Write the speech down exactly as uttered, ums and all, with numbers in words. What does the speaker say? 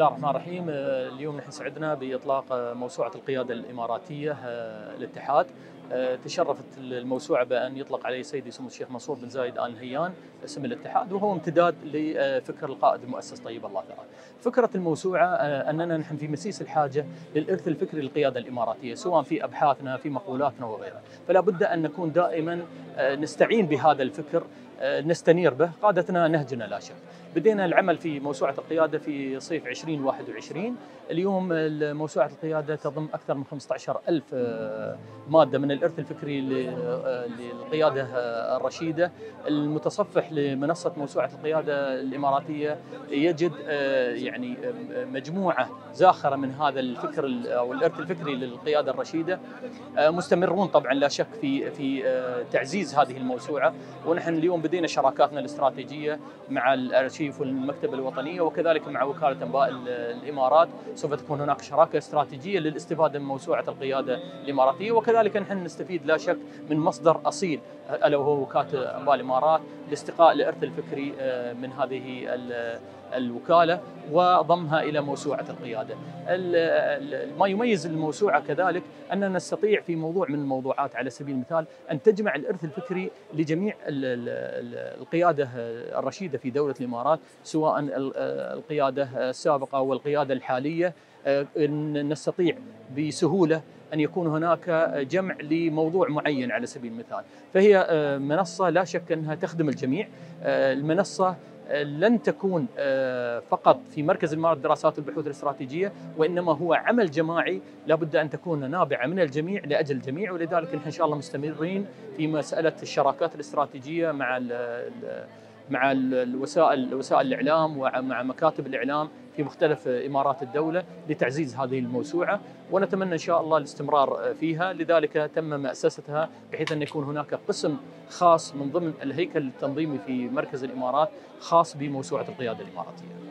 الله الرحمن الرحيم. اليوم نحن سعدنا بإطلاق موسوعة القيادة الإماراتية الاتحاد. تشرفت الموسوعة بأن يطلق عليه سيدي سمو الشيخ منصور بن زايد آل نهيان اسم الاتحاد، وهو امتداد لفكر القائد المؤسس طيب الله ثراه. فكرة الموسوعة أننا نحن في مسيس الحاجة للإرث الفكري للقيادة الإماراتية، سواء في أبحاثنا في مقولاتنا وغيرها، فلا بد أن نكون دائما نستعين بهذا الفكر، نستنير به. قادتنا نهجنا لا شك. بدينا العمل في موسوعة القيادة في صيف ألفين وواحد وعشرين. اليوم موسوعة القيادة تضم أكثر من خمسة عشر ألف مادة من الإرث الفكري للقيادة الرشيدة. المتصفح لمنصة موسوعة القيادة الإماراتية يجد يعني مجموعة زاخرة من هذا الفكر أو الإرث الفكري للقيادة الرشيدة. مستمرون طبعا لا شك في في تعزيز هذه الموسوعة، ونحن اليوم بدينا شراكاتنا الاستراتيجية مع الأرشيف والمكتبة الوطنية وكذلك مع وكالة أنباء الإمارات. سوف تكون هناك شراكة استراتيجية للاستفادة من موسوعة القيادة الإماراتية، وكذلك نحن نستفيد لا شك من مصدر أصيل ألا وهو وكالة أنباء الإمارات لاستقاء الإرث الفكري من هذه الوكالة وضمها إلى موسوعة القيادة. ما يميز الموسوعة كذلك أننا نستطيع في موضوع من الموضوعات على سبيل المثال أن تجمع الإرث الفكري لجميع القيادة الرشيدة في دولة الإمارات، سواء القيادة السابقة والقيادة الحالية. نستطيع بسهولة أن يكون هناك جمع لموضوع معين على سبيل المثال، فهي منصة لا شك أنها تخدم الجميع. المنصة لن تكون فقط في مركز الإمارات للدراسات والبحوث الاستراتيجية، وإنما هو عمل جماعي لابد أن تكون نابعة من الجميع لأجل الجميع، ولذلك نحن إن شاء الله مستمرين في مسألة الشراكات الاستراتيجية مع مع الوسائل وسائل الإعلام ومع مكاتب الإعلام في مختلف إمارات الدولة لتعزيز هذه الموسوعة، ونتمنى إن شاء الله الاستمرار فيها. لذلك تم مؤسستها بحيث أن يكون هناك قسم خاص من ضمن الهيكل التنظيمي في مركز الإمارات خاص بموسوعة القيادة الإماراتية.